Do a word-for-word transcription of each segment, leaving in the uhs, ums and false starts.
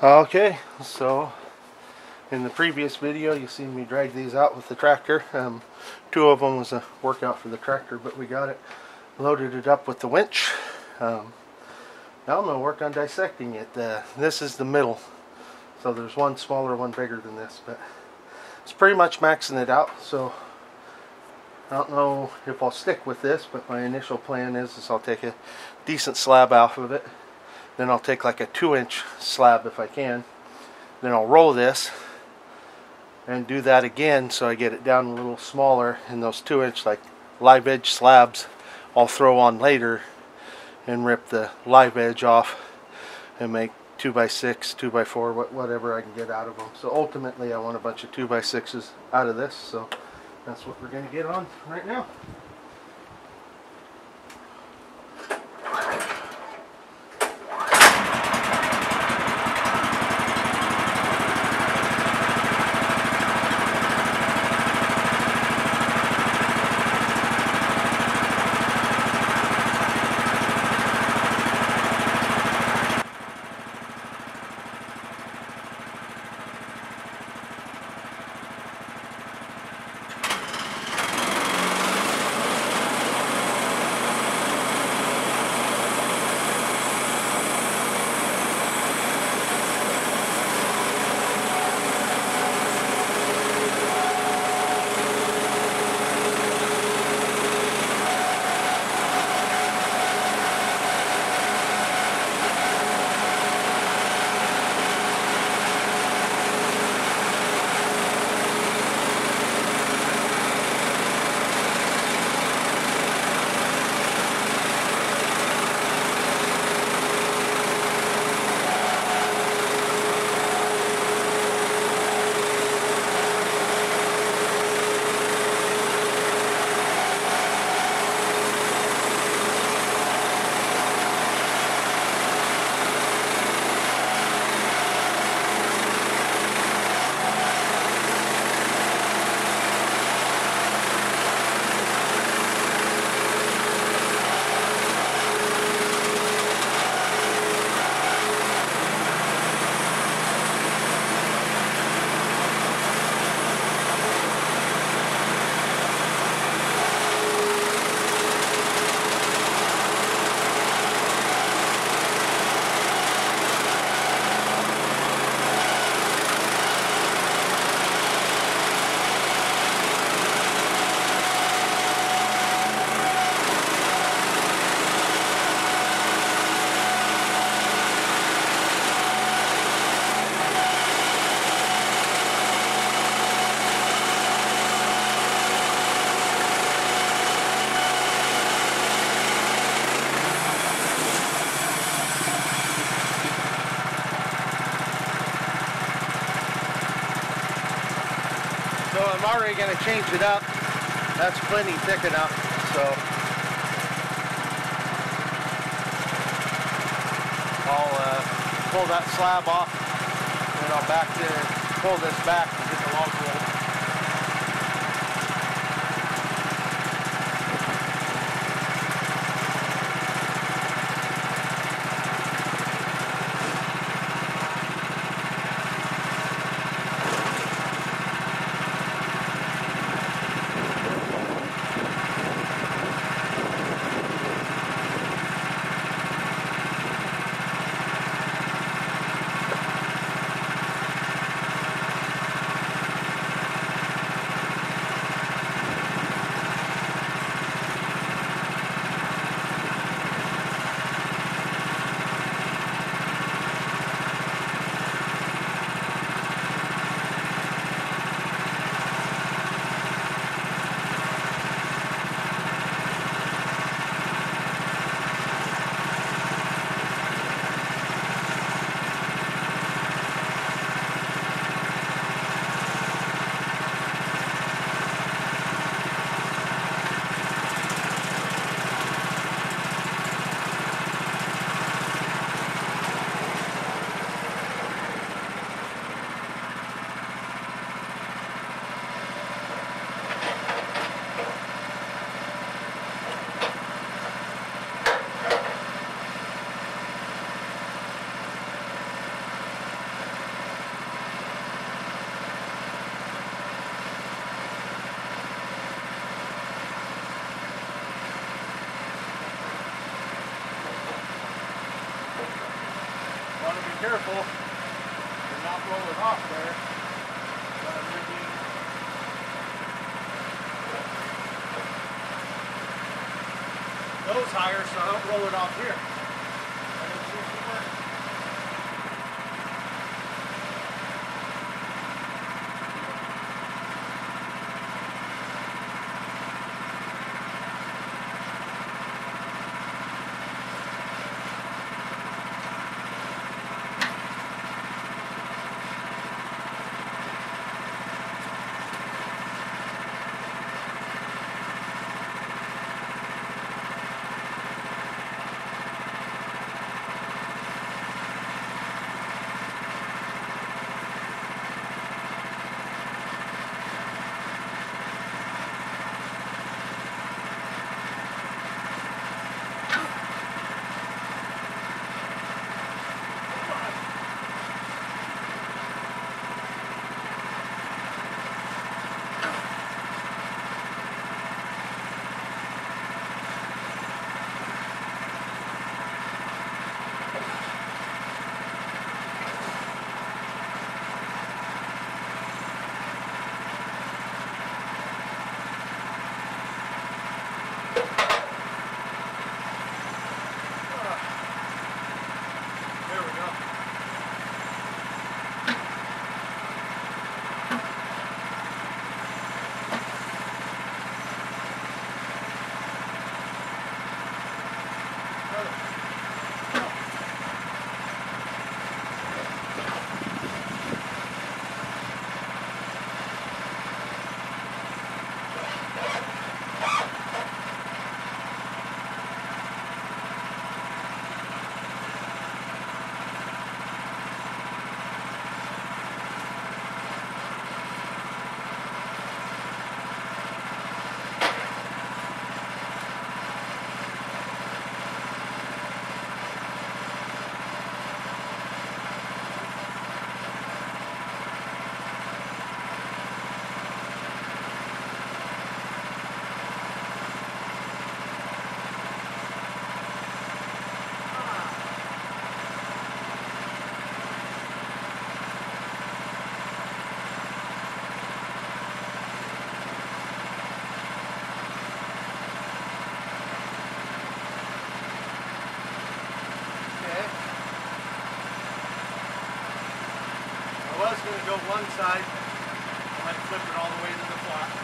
Okay, so in the previous video you seen me drag these out with the tractor. Um, two of them was a workout for the tractor, but we got it, loaded it up with the winch. Um, now I'm going to work on dissecting it. Uh, this is the middle, so there's one smaller, one bigger than this, but it's pretty much maxing it out. So I don't know if I'll stick with this, but my initial plan is, is I'll take a decent slab off of it. Then I'll take like a two inch slab if I can. Then I'll roll this and do that again so I get it down a little smaller, and those two inch like live edge slabs I'll throw on later and rip the live edge off and make two by six, two by four, whatever I can get out of them. So ultimately I want a bunch of two by sixes out of this, so that's what we're going to get on right now. So I'm already going to change it up. That's plenty thick enough. So I'll uh, pull that slab off, and I'll back to pull this back and get the log rolled. careful and not roll it off there. But I'm rigging those higher so I don't roll it off here. And it seems to work. I was going to go one side, I might flip it all the way to the block.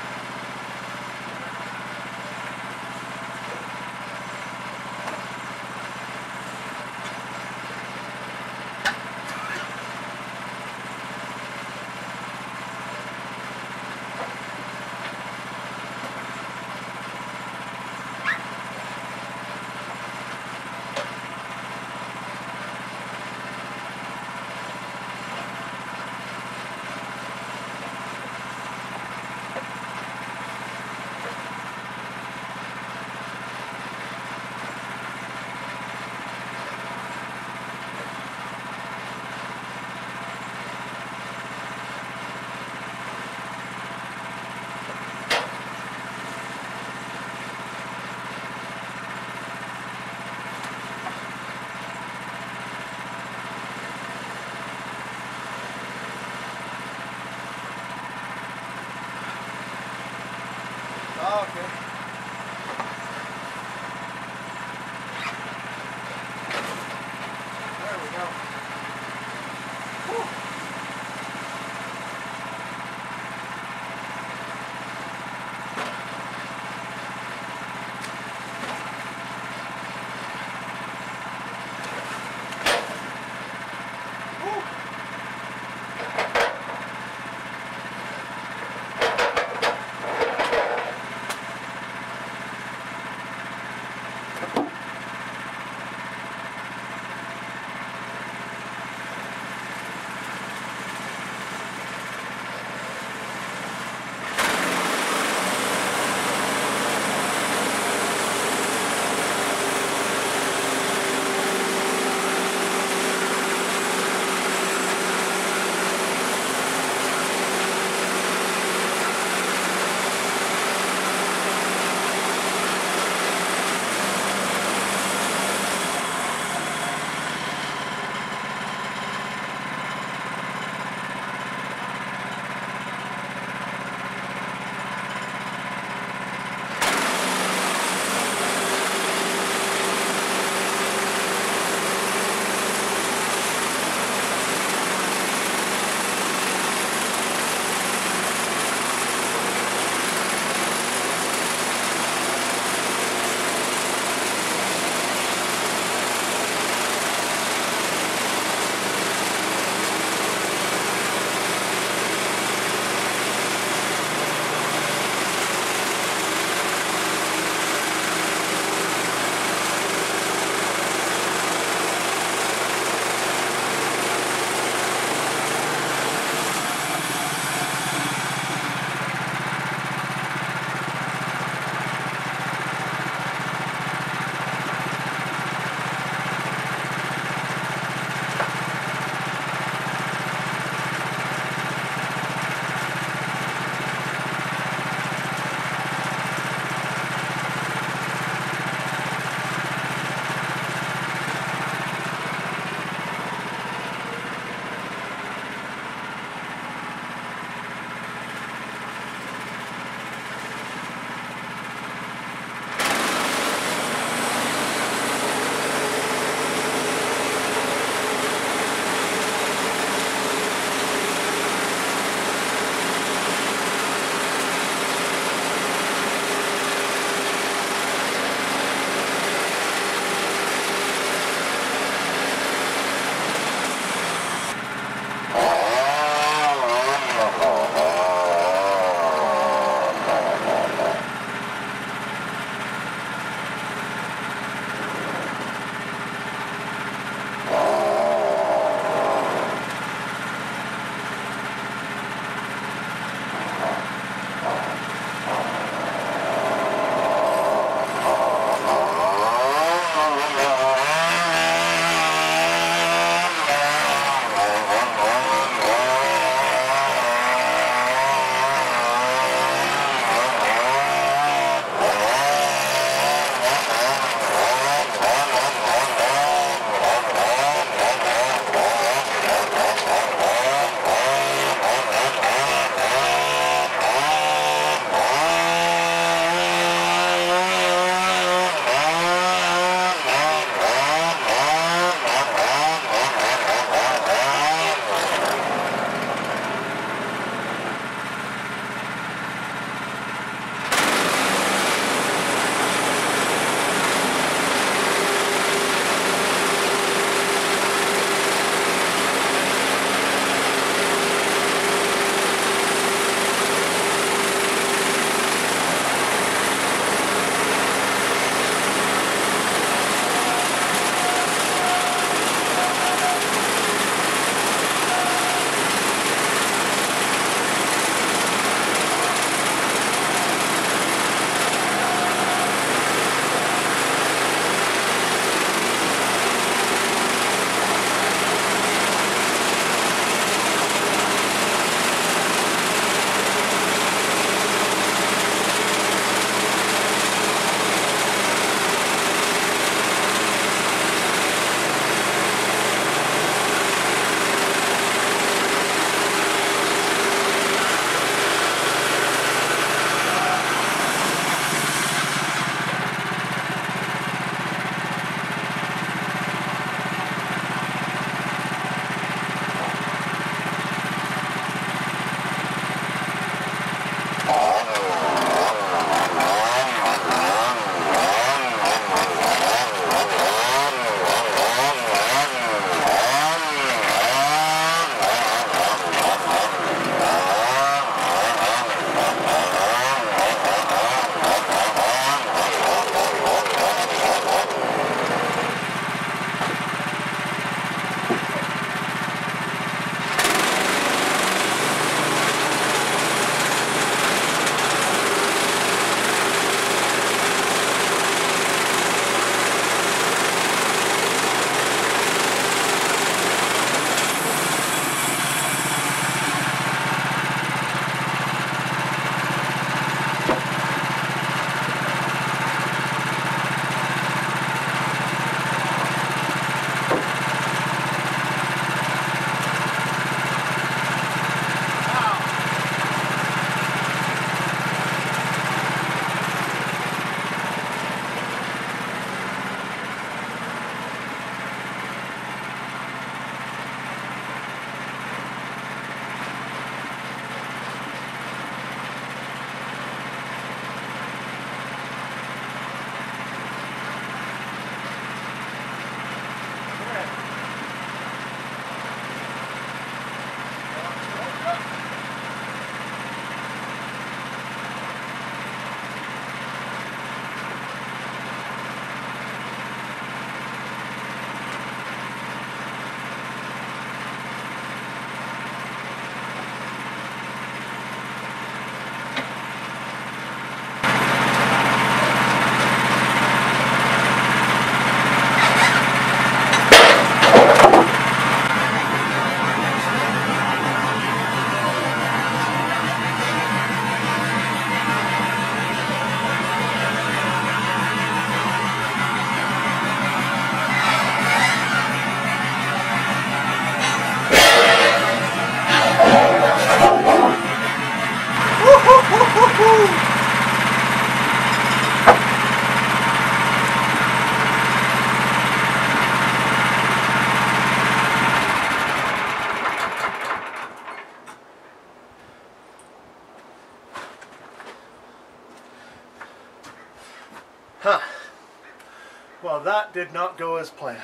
that did not go as planned.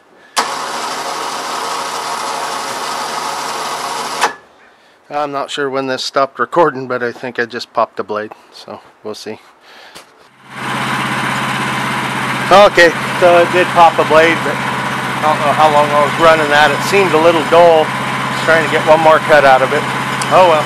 I'm not sure when this stopped recording, but I think I just popped the blade, so we'll see. Okay, so it did pop a blade, but I don't know how long I was running that. It seemed a little dull. Just trying to get one more cut out of it. Oh well.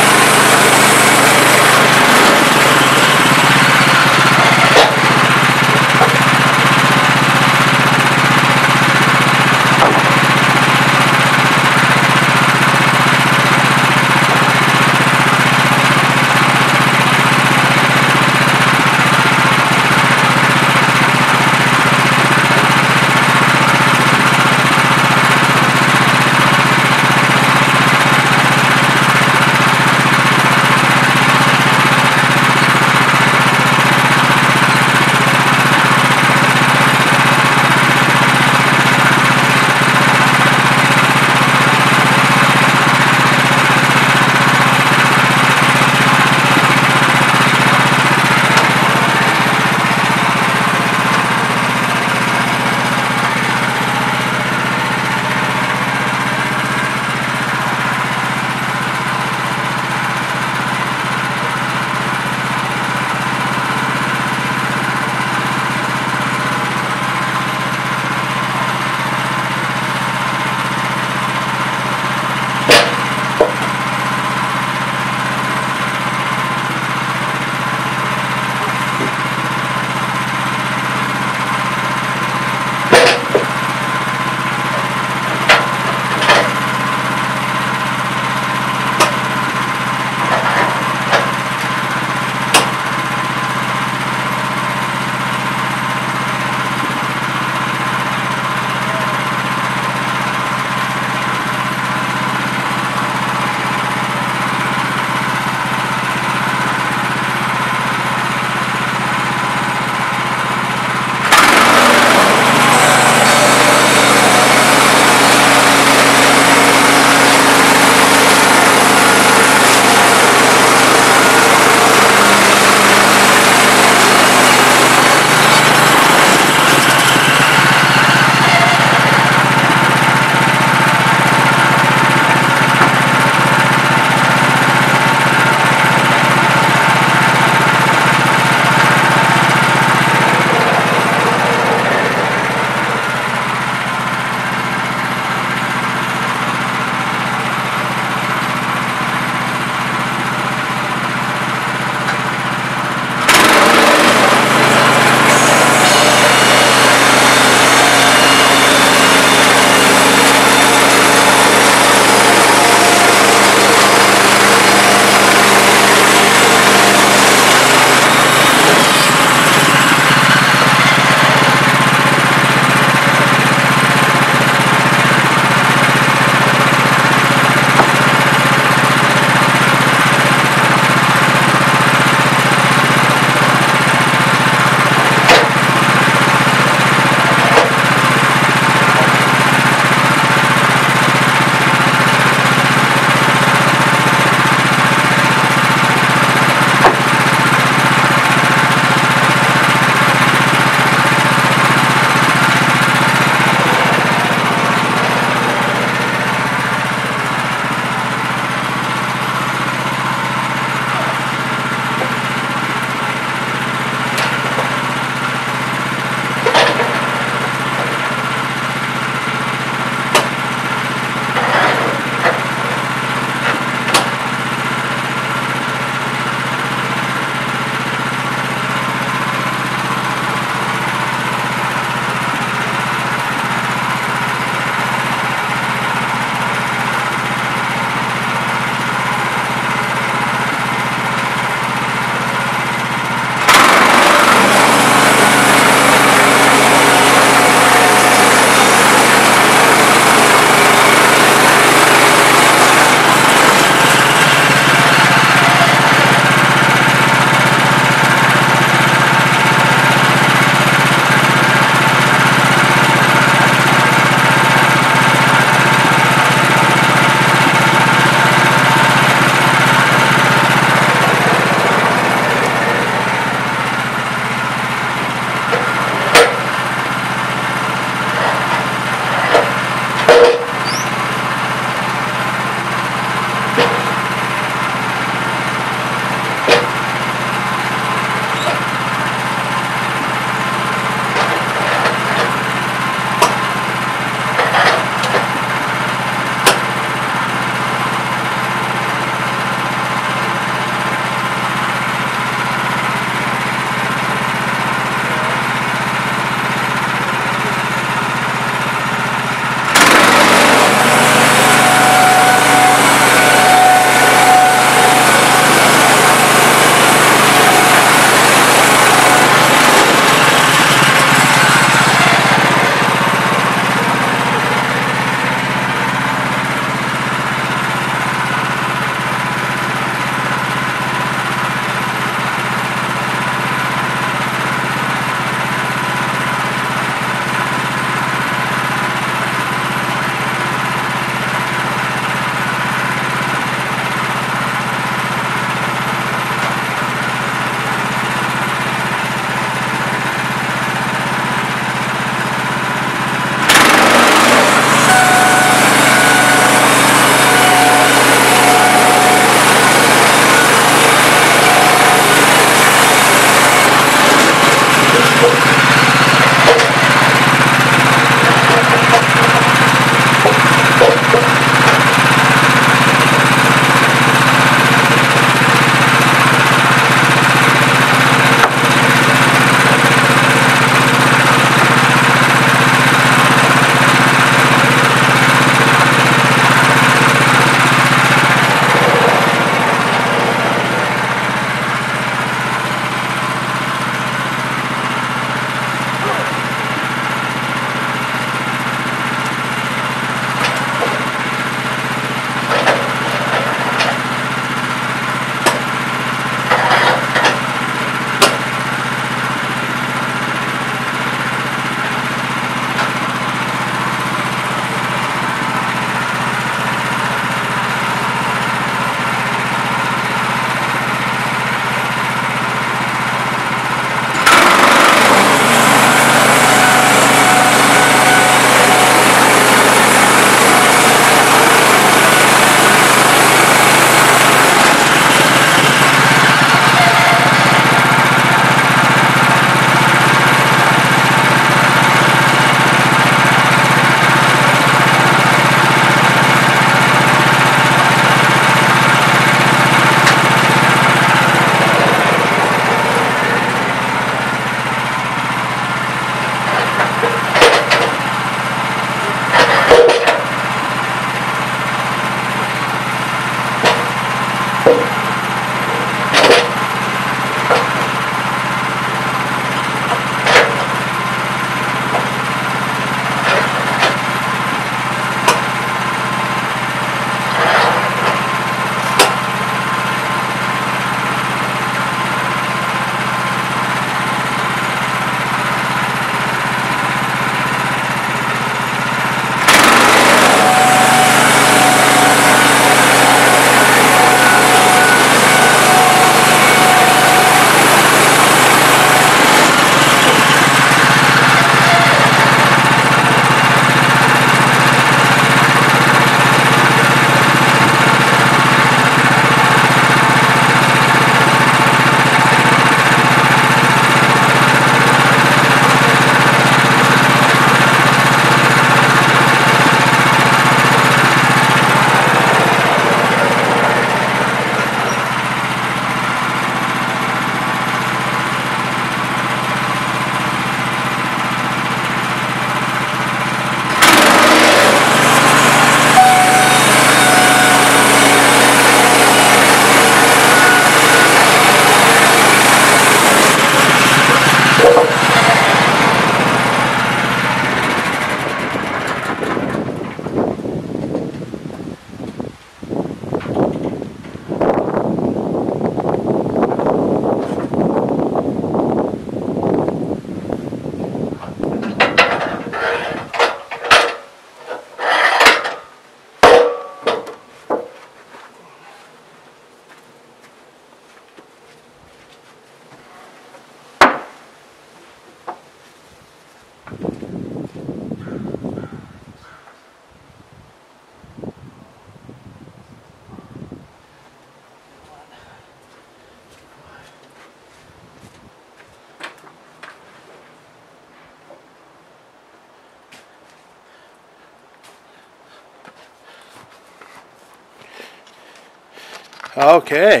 Okay.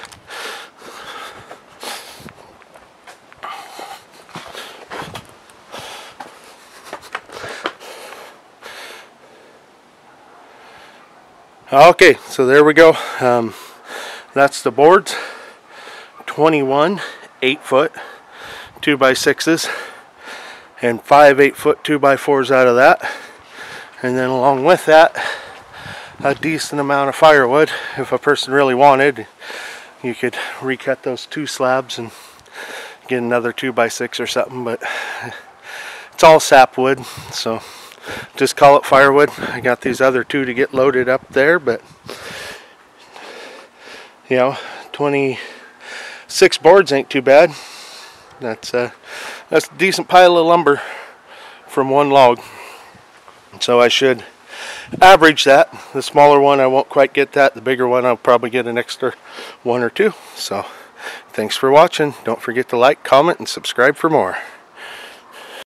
Okay, so there we go. Um, that's the boards. twenty-one eight foot two by sixes and five eight foot two by fours out of that. And then along with that, a decent amount of firewood. If a person really wanted, you could recut those two slabs and get another two by six or something, but it's all sapwood, so just call it firewood. I got these other two to get loaded up there, but you know, twenty-six boards ain't too bad. That's a, that's a decent pile of lumber from one log. So I should average that. The smaller one I won't quite get that. The bigger one I'll probably get an extra one or two. So thanks for watching. Don't forget to like, comment, and subscribe for more.